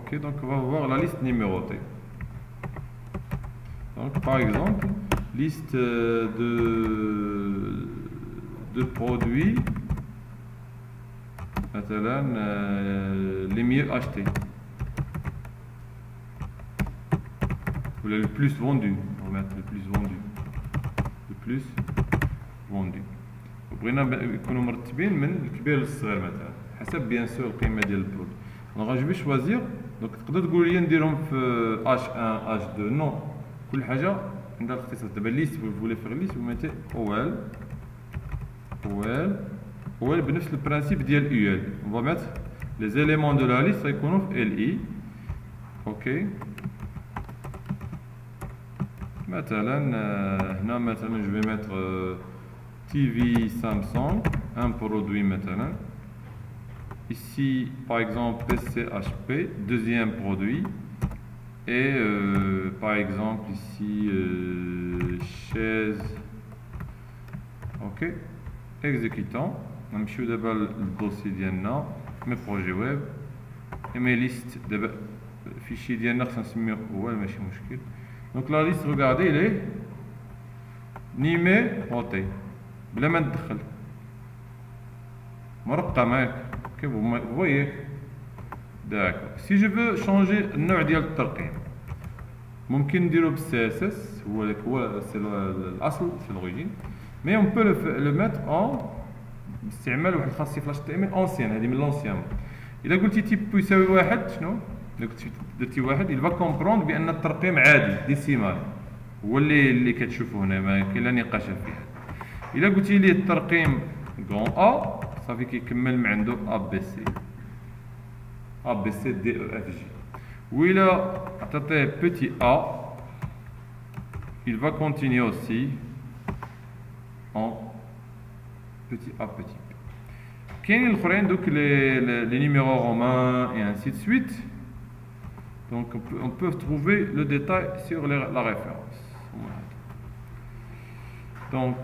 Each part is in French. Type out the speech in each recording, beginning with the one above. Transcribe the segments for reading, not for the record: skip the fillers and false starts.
Ok, donc on va voir la liste numérotée. Donc par exemple, liste de produits, les mieux achetés. Ou le plus vendu. On va mettre le plus vendu. Le plus vendu. وبغينا يكونوا مرتبين من الكبير للصغير مثلا حسب بيان سور القيمه ديال البرودوي. انا غنجي شوازير دونك تقدر تقول لي نديرهم في اش 1 اش 2 نو كل حاجه عندها الاختصاص. دابا ليست فولي فيغ ليست وميتي اوال بنفس البرانسيب ديال او ال. on va mettre les éléments de la liste غيكونوا في ال اي. اوكي مثلا هنا مثلا جو في ميتر TV Samsung, un produit maintenant. Ici, par exemple, PC HP, deuxième produit. Et par exemple, ici, chaise. Ok. Exécutant. On va d'abord le dossier d'Yanna, mes projets web. Et mes listes de fichiers d'Yanna, ça se met au web, mais donc la liste, regardez, elle est numérotée. بلا ما ندخل مرقمه كيف voyez. D'accord. Si je veux changer النوع ديال الترقيم ممكن نديرو بالسي اس اس هو سي الاصل في الاوريجين مي on peut le mettre en باستعمال واحد الخاصيه في HTML اونسيان. هذه من لونسيان. الا قلتي تيب يساوي واحد شنو درتي واحد il va comprendre بان الترقيم عادي ديسيمال هو اللي كتشوفوا هنا ما كاين لا نقاش فيه. إلا قلتي ليه الترقيم غون أ صافي كيكمل من عنده أ بي سي أ بي سي دي أو إف جي. وإلا عطيتيه بوتي أ il va continuer aussi en petit a petit b. كاينين الآخرين دوك les numéros romains et ainsi de suite. Donc on peut trouver le détail sur la référence. Donc,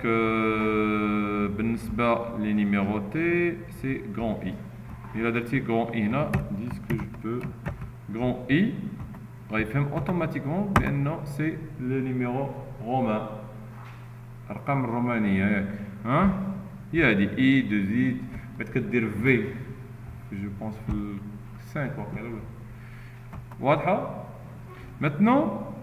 les numérotés, c'est grand I. Il a dit grand I, là, dit ce que je peux. Grand I, il fait automatiquement, maintenant, c'est le numéro romain. Arqam romania, hein? Il y a des I, 2 I, peut-être dire V, je pense que 5 ou voilà. Maintenant,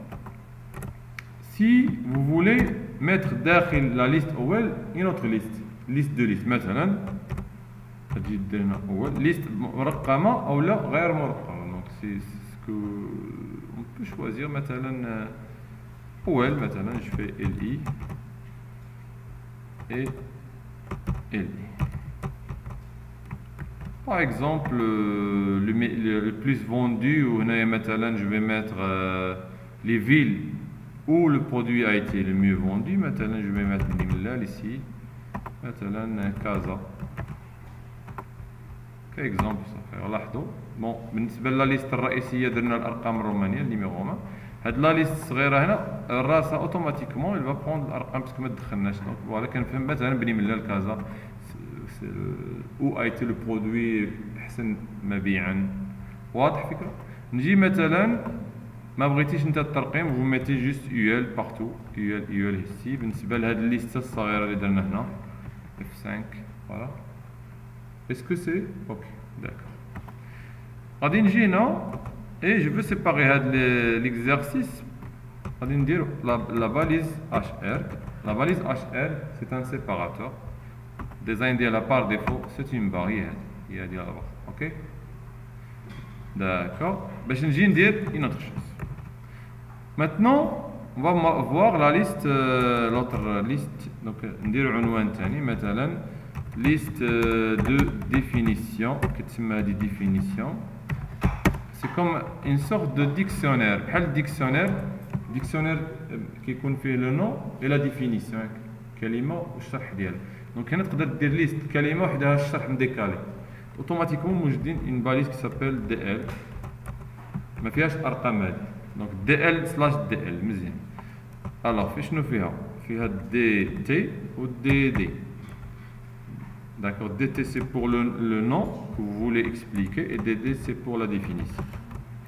si vous voulez mettre داخل la liste أول une autre liste de liste مثلا تجي ديرنا أول liste مرقمة أو لا غير مرقمة. donc c'est ce que on peut choisir مثلا أول مثلا je fais LI et LI. Par exemple le plus vendu ou مثلا je vais mettre les villes où le produit a été le mieux vendu. Maintenant, je vais mettre Nimlal ici. Maintenant, Casa. Qu'exemple ça fait. لاحظوا. Bon, بالنسبة للليست الرئيسية درنا الأرقام الرومانية النيميرو رومان. هاد لا ليست الصغيرة هنا راسها اوتوماتيكمون il va prendre الأرقام باسكو ما تدخلناش. دونك فوالا كنفهم مثلا بنملال كازا où a été le produit أحسن مبيعا. واضح الفكرة؟ نجي مثلا ما بغيتيش انت الترقيم vous mettez juste UL partout UL ici. بالنسبه لهاد الليسته الصغيره اللي درنا هنا F5 voilà. Est-ce que c'est OK d'accord. غادي نجي هنا et je veux séparer هاد l'exercice. غادي ندير la balise HR. La balise HR c'est un séparateur design ديالها par défaut c'est une barre هي ديال la barre. OK d'accord. باش نجي ندير une autre chose. Maintenant, on va voir la liste, l'autre liste. Donc, ندير عنوان ثاني مثلا liste de définition. كتسمى هذه définition. C'est comme une sorte de dictionnaire. بحال dictionnaire كيكون فيه le nom et la définition. كلمة والشرح ديالها. Donc هنا تقدر دير ليست كلمة وحدها الشرح مديكالي. Automatiquement موجودين une balise qui s'appelle DL. ما فيهاش ارقام هذه. Donc DL/DL مزيان. alors في شنو فيها DT و DD. d'accord. DT c'est pour le nom que vous voulez expliquer et DD c'est pour la définition.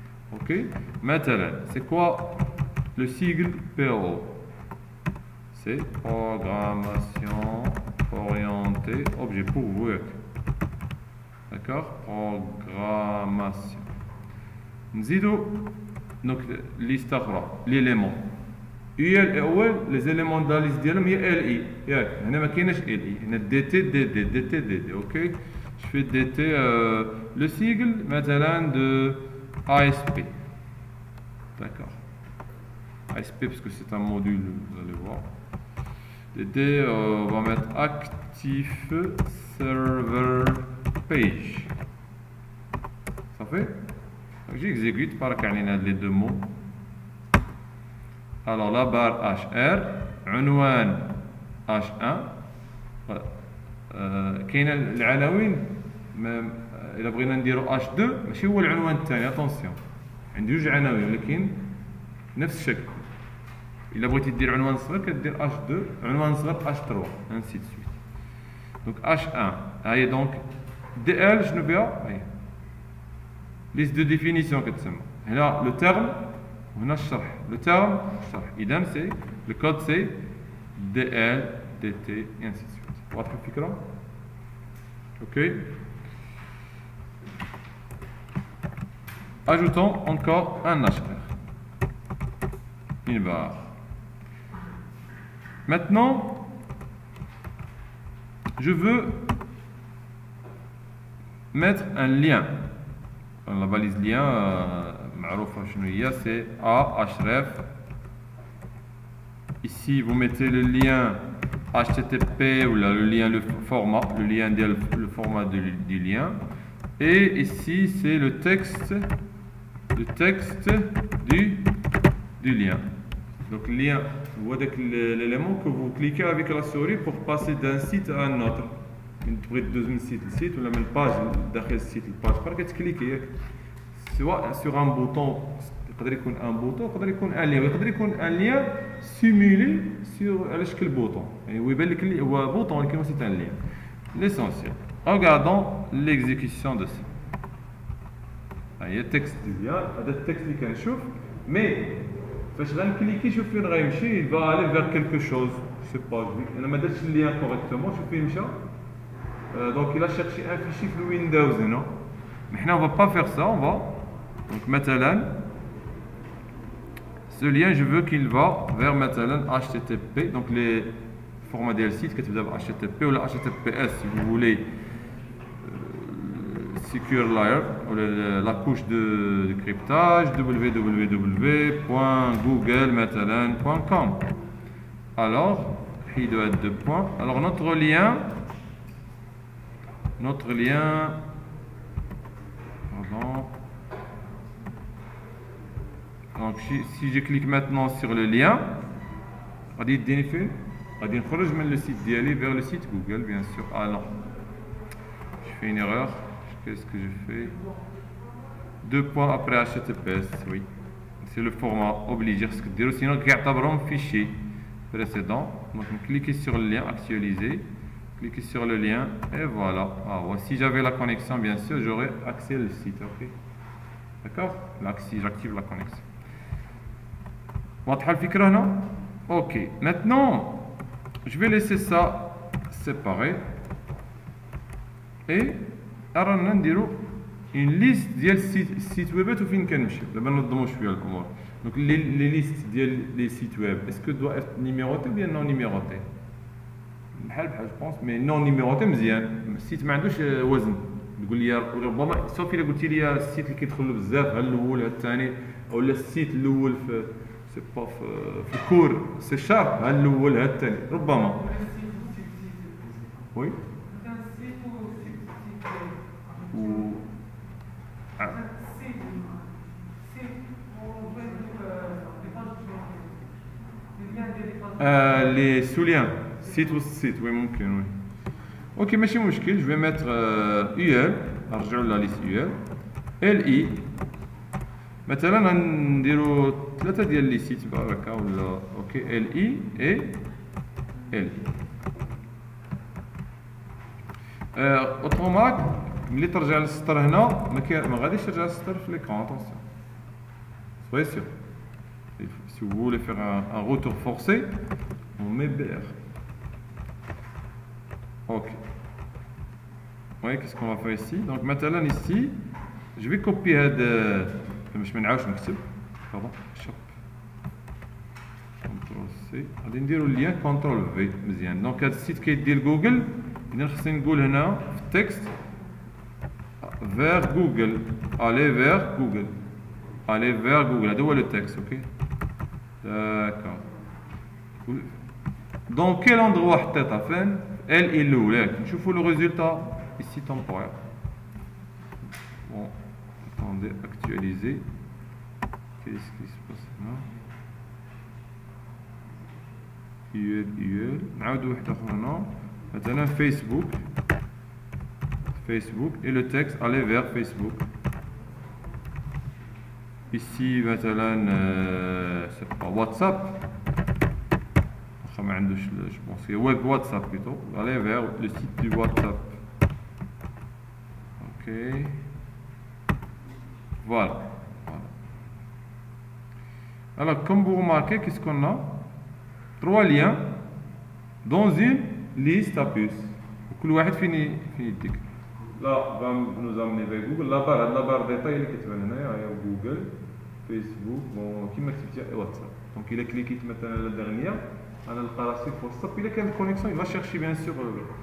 Ok. Maintenant, c'est quoi le sigle PO? C'est programmation orientée objet pour vous. D'accord? Programmation. نزيدو donc liste أخرى l'élément UL أول les éléments de la liste ديالهم هي LI ياك هنا ما كايناش LI هنا DT DD DT DD ok je fais DT le sigle مثلا de ASP d'accord ASP parce que c'est un module vous allez voir DD on va mettre active server page ça fait j'exécute par les deux mots. Alors la barre HR, عنوان H1 كاين العناوين إلا بغينا نديرو H2 ماشي هو العنوان الثاني اتونسيون عندي جوج عناوين ولكن نفس الشكل إلا بغيتي دير عنوان صغير كدير H2 عنوان صغير H3 ainsi de suite. Donc H1 هاهي دونك DL شنو فيها؟ هاهي liste de définition كتسمى هنا le terme وهنا الشرح le terme الشرح إذا c'est le code c'est DL DT et ainsi de suite واضحة الفكرة؟ ok ajoutons encore un HR une barre maintenant je veux mettre un lien. La balise lien معروفة شنو هي c'est A href. Ici vous mettez le lien HTTP ou le lien le lien le format du lien et ici c'est le texte du lien. Donc le lien c'est l'élément que vous cliquez avec la souris pour passer d'un site à un autre. من تبغي تدوز من سيت لسيت ولا من الباج داخل السيت للباج اخرى كتكليكي ياك سواء سور ان بوطون يقدر يكون ان بوطون يقدر يكون ان لين يقدر يكون ان لين سيمولي سور على شكل بوطون يعني هو يبان لك هو بوطون ولكن سي ان لين ليسونسيال regardons l'exécution de ça ها هي التكست ديال هذا التكست اللي كنشوف مي فاش غنكليكي شوف فين غيمشي il va aller vers quelque chose je sais pas انا ما درتش اللين كوريكتومون شوف فين مشى. Donc il a cherché un fichier sur Windows, non? Maintenant on va pas faire ça, on va. Donc maintenant, ce lien je veux qu'il va vers maintenant HTTP, donc les formats des sites que tu dois HTTP ou HTTPS si vous voulez secure layer ou la couche de cryptage www.google.com. Alors il doit être 2 points. Alors notre lien pardon. Donc si je clique maintenant sur le lien غادي يديني فين غادي نخرج من le site ديالي vers le site Google bien sûr. Ah non je fais une erreur, qu'est-ce que je fais 2 points après HTTPS oui c'est le format obligé ce que dire sinon كيعتبرهم fichier précédent. Donc cliquez sur le lien actualiser. Cliquez sur le lien et voilà. Ah, ouais. Si j'avais la connexion, bien sûr, j'aurais accès au site. Ok. D'accord. Là, si j'active la connexion. واضحة الفكرة هنا. Ok. Maintenant, je vais laisser ça séparé et رانا نديرو une liste ديال السيت ويبات وفين كنمشيو. دابا ننظمو شوية الأمور. Donc les listes ديال les sites web, est-ce que doit être numéroté ou bien non numéroté? بحال جو بونس مي نون نيميروتي مزيان السيت ما عندوش وزن تقول لي ربما سوف الا قلتي لي السيت اللي كيدخل بزاف ها الاول ها الثاني ولا السيت الاول في سي با في الكور سي شارب ها الاول ها الثاني ربما وي و les sous-liens site ou site oui ممكن oui ok ماشي مشكل je vais mettre UL نرجعوا لا ليست UL LI مثلا غنديروا 3 ديال لي سيت هكا ولا اوكي LI et LI اوتومات ملي ترجع للسطر هنا ما غاديش ترجع للسطر في ليكرون اتونسيون expression. Si vous voulez faire un retour forcé, on met BR. Ok. Vous voyez qu'est-ce qu'on va faire ici? Donc maintenant ici, je vais copier هذا باش ما نعاودش نكتب. Pardon. CTRL C. غادي نديرو اللين CTRL V مزيان. دونك هذا السيت كيدير جوجل. إذا خصني نقول هنا في التكست vers Google. Aller vers Google. Aller vers Google. هذا هو لو تكست. اوكي. D'accord. Dans quel endroit حطيتها فين؟ elle et الاولى. نشوفوا le résultat ici temporaire. Bon, attendez, actualiser. Qu'est-ce qui se passe là? URL نعاودو واحد اخر هنا مثلا Facebook et le texte aller vers Facebook. Ici مثلا c'est pas WhatsApp. ما عندوش je pense que web WhatsApp plutôt. Aller vers le site du WhatsApp. Ok. Voilà. Alors comme vous remarquez, qu'est-ce qu'on a? 3 liens dans une liste à puces. كل واحد فين يديك. Là, va nous amener vers Google. La barre détail اللي كتبان هنايا هي جوجل فيسبوك بون كيما كتبتي واتساب. دونك إلا كليكيت مثلا على الدغنية أنا نلقى راسي في واتساب. إلا كانت كونيكسيون il va chercher bien sûr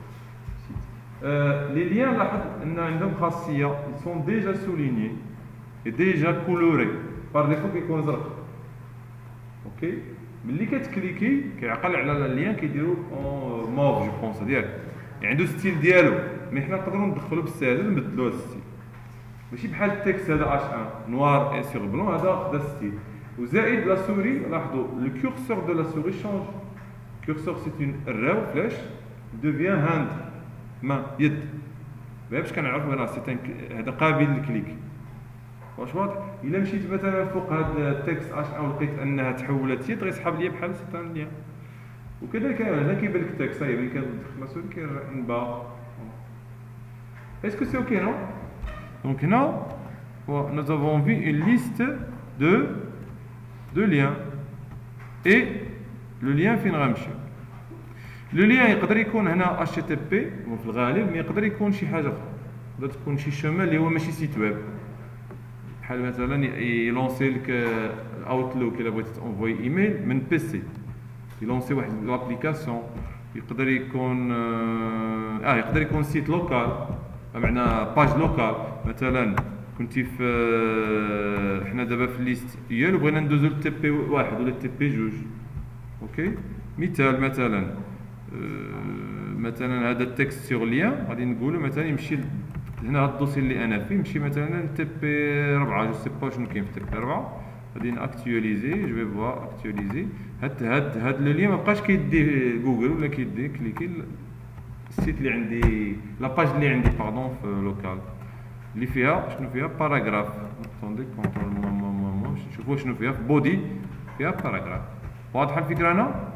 les liens لاحظ أن عندهم خاصية ils sont déjà soulignés et déjà colorés par défaut كيكون زرق. اوكي ملي كتكليكي كيعقل على اللين كيديرو اون موف جو بونس ديالك عنده ستيل ديالو مي حنا نقدروا ندخلوا بالساهل نبدلوا هذا الستيل ماشي بحال التكست هذا اش ان نوار اي سيغ بلون هذا خدا ستيل وزائد لا سوري لاحظوا لو كورسور دو لا سوري شونج كورسور سي اون الراو فلاش دوفيان هاند ما يد باش كنعرفوا هنا سي هذا قابل للكليك واش واضح. الا مشيت مثلا فوق هذا التكست اش او لقيت انها تحولت يد غيسحب لي بحال سيتان ليا وكذلك هنا كيبان لك التكست ملي كندخل لا سوري كيرجع نبا. اسكو سي اوكي نو؟ دونك هنا nous avons vu une liste de liens et le lien فين غنمشي. لو لين يقدر يكون هنا HTTP في الغالب مي يقدر يكون شي حاجه اخرى تقدر تكون شي شمال اللي هو ماشي سيت ويب بحال مثلا يلونسي لك اوتلوك الا بغيتي تنفوي ايميل من بيسي يلونسي واحد لابليكاسيون يقدر يكون سيت لوكال بمعنى باج لوكال مثلا كنتي في حنا دابا في الليست ديالو بغينا ندوزو للتي بي واحد ولا التي بي جوج. اوكي مثال مثلا هذا التكست سيغ ليان غادي نقولوا مثلا يمشي هنا هاد الدوسي اللي انا فيه يمشي مثلا تي بي 4 جو سي با شنو كاين في تي بي 4 غادي ناكتواليزي جو في فوا اكتواليزي هاد لو لين مابقاش كيدي جوجل ولا كيدي كليكي السيت اللي عندي لاباج اللي عندي باردون في لوكال اللي فيها شنو فيها باراغراف. اتوندي كونترول نشوفوا شنو فيها في بودي فيها باراغراف. واضحه الفكره هنا؟